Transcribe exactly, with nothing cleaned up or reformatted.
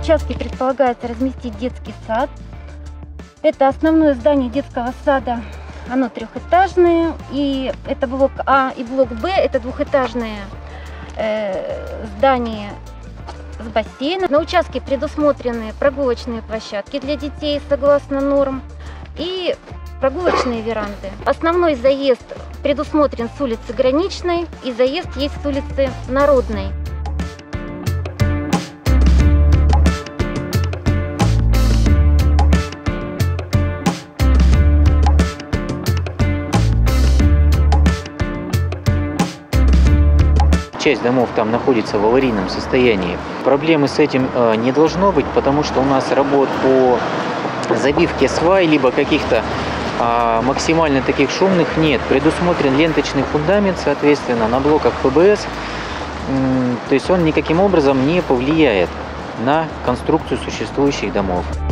участке предполагается разместить детский сад. Это основное здание детского сада, оно трехэтажное, и это блок А и блок Б, это двухэтажные э, здания с бассейном. На участке предусмотрены прогулочные площадки для детей согласно норм и прогулочные веранды. Основной заезд предусмотрен с улицы Граничной, и заезд есть с улицы Народной. Часть домов там находится в аварийном состоянии. Проблемы с этим э, не должно быть, потому что у нас работ по забивке свай, либо каких-то э, максимально таких шумных нет. Предусмотрен ленточный фундамент, соответственно, на блоках эф бэ эс. М, то есть он никаким образом не повлияет на конструкцию существующих домов.